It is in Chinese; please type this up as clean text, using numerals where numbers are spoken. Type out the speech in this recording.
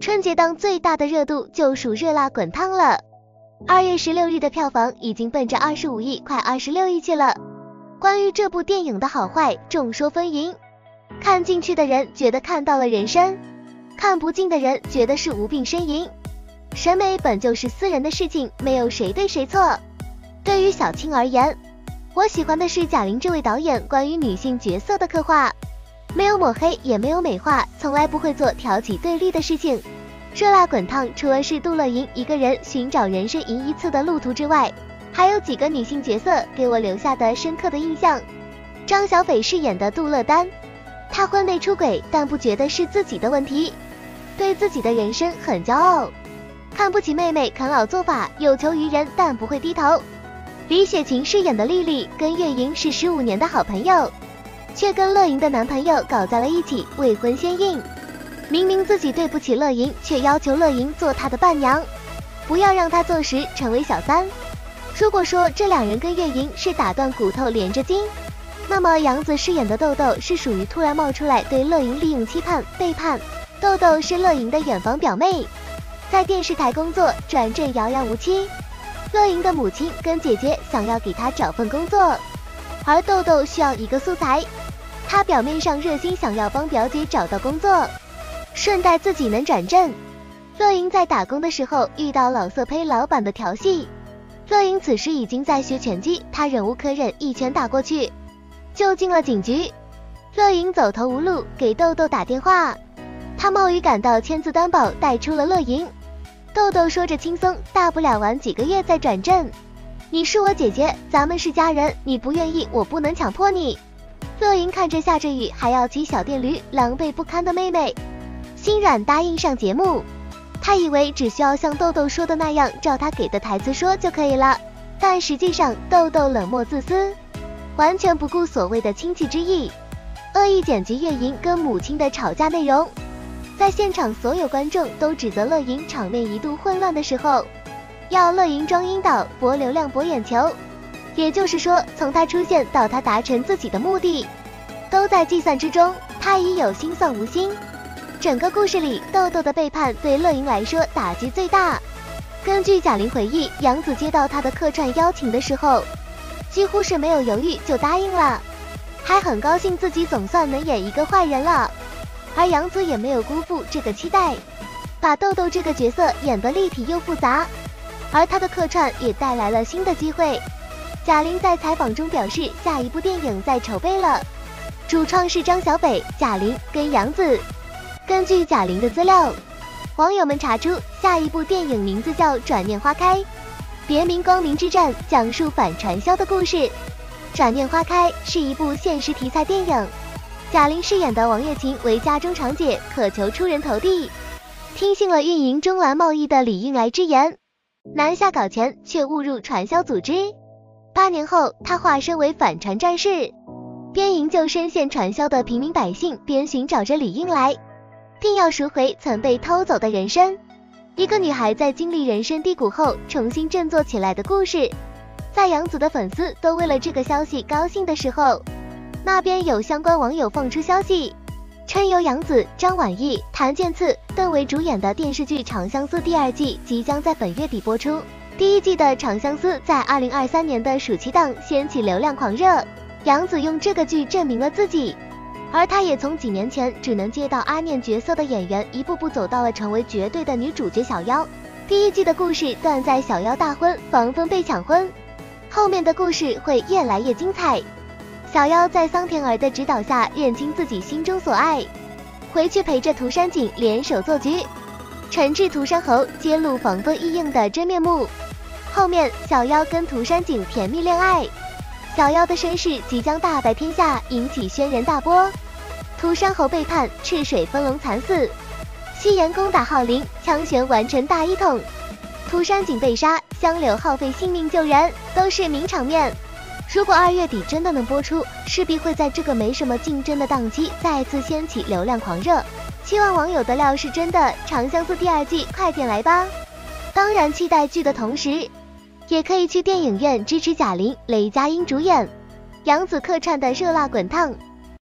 春节档最大的热度就属热辣滚烫了。2月16日的票房已经奔着25亿快26亿去了。关于这部电影的好坏众说纷纭，看进去的人觉得看到了人生，看不进的人觉得是无病呻吟。审美本就是私人的事情，没有谁对谁错。对于小青而言，我喜欢的是贾玲这位导演关于女性角色的刻画，没有抹黑也没有美化，从来不会做挑起对立的事情。热辣滚烫除了是杜乐莹一个人寻找人生赢一次的路途之外，还有几个女性角色给我留下的深刻的印象。张小斐饰演的杜乐丹，她婚内出轨但不觉得是自己的问题，对自己的人生很骄傲，看不起妹妹啃老做法，有求于人但不会低头。李雪琴饰演的丽丽跟月莹是15年的好朋友，却跟乐莹的男朋友搞在了一起，未婚先孕。明明自己对不起乐莹，却要求乐莹做她的伴娘，不要让她坐实成为小三。如果说这两人跟月莹是打断骨头连着筋，那么杨紫饰演的豆豆是属于突然冒出来对乐莹利用期盼背叛。豆豆是乐莹的远房表妹，在电视台工作，转正遥遥无期。乐莹的母亲跟姐姐想要给她找份工作，而豆豆需要一个素材，她表面上热心想要帮表姐找到工作，顺带自己能转正。乐莹在打工的时候遇到老色胚老板的调戏，乐莹此时已经在学拳击，她忍无可忍，一拳打过去，就进了警局。乐莹走投无路，给豆豆打电话，她冒雨赶到签字担保，带出了乐莹。豆豆说着轻松，大不了玩几个月再转正。你是我姐姐，咱们是家人，你不愿意我不能强迫你。乐莹看着下着雨还要骑小电驴狼狈不堪的妹妹，心软答应上节目。她以为只需要像豆豆说的那样照她给的台词说就可以了，但实际上豆豆冷漠自私，完全不顾所谓的亲戚之意，恶意剪辑月莹跟母亲的吵架内容。在现场所有观众都指责乐莹场面一度混乱的时候，要乐莹装阴导博流量博眼球，也就是说从她出现到她达成自己的目的都在计算之中，她已有心算无心。整个故事里豆豆的背叛对乐莹来说打击最大。根据贾玲回忆，杨紫接到她的客串邀请的时候几乎是没有犹豫就答应了，还很高兴自己总算能演一个坏人了。而杨紫也没有辜负这个期待，把豆豆这个角色演得立体又复杂，而她的客串也带来了新的机会。贾玲在采访中表示，下一部电影在筹备了，主创是张小斐、贾玲跟杨紫。根据贾玲的资料，网友们查出下一部电影名字叫《转念花开》，别名《光明之战》，讲述反传销的故事。《转念花开》是一部现实题材电影，贾玲饰演的王月琴为家中长姐，渴求出人头地，听信了运营中蓝贸易的李运来之言，南下搞钱，却误入传销组织。8年后，她化身为反传战士，边营救深陷传销的平民百姓，边寻找着李运来，定要赎回曾被偷走的人生。一个女孩在经历人生低谷后重新振作起来的故事。在杨紫的粉丝都为了这个消息高兴的时候，那边有相关网友放出消息，称由杨紫、张晚意、谭健次、邓为主演的电视剧《长相思》第2季即将在本月底播出。第1季的《长相思》在2023年的暑期档掀起流量狂热，杨紫用这个剧证明了自己，而她也从几年前只能接到阿念角色的演员，一步步走到了成为绝对的女主角小妖。第1季的故事断在小妖大婚，防风被抢婚，后面的故事会越来越精彩。小妖在桑田儿的指导下认清自己心中所爱，回去陪着涂山璟联手做局，惩治涂山侯，揭露防风异应的真面目。后面小妖跟涂山璟甜蜜恋爱，小妖的身世即将大白天下，引起轩然大波。涂山侯背叛，赤水分龙惨死，西岩攻打浩陵，枪旋完成大一统，涂山璟被杀，香柳耗费性命救人，都是名场面。如果2月底真的能播出，势必会在这个没什么竞争的档期再次掀起流量狂热。期望网友的料是真的，《长相思》第2季快点来吧！当然期待剧的同时，也可以去电影院支持贾玲、雷佳音主演、杨紫客串的热辣滚烫。